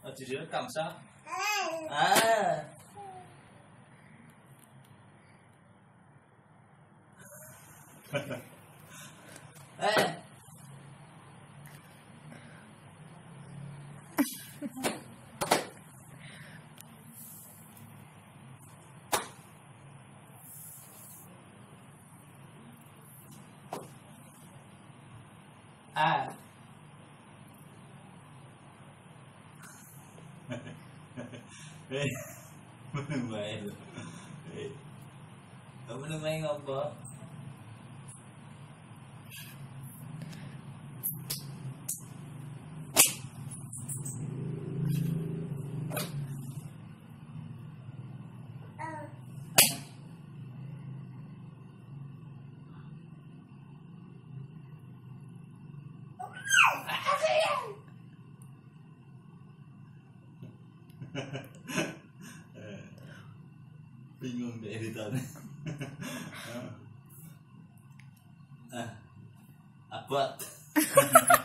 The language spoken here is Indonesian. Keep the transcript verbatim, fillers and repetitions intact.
Aja direkam sa. Ah. Eh. Ah. Eh, main. Eh, kamu nih main apa? Bingung deh editornya. Ah, abot.